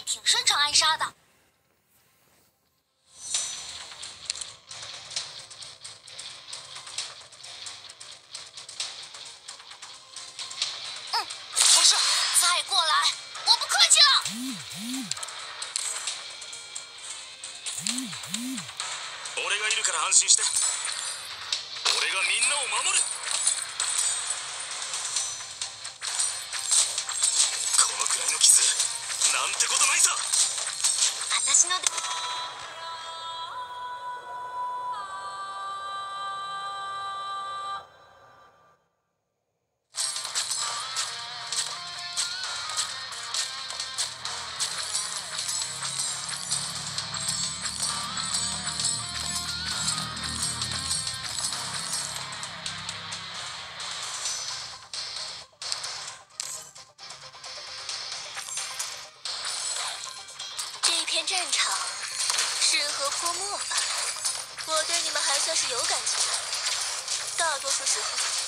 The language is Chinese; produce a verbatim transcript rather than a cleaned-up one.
挺擅长暗杀的。嗯，不是，再过来，我不客气了。 俺がいるから安心して。俺がみんなを守る。このくらいの傷なんてことないさ。 私ので。这片战场适合泼墨法，我对你们还算是有感情的，大多数时候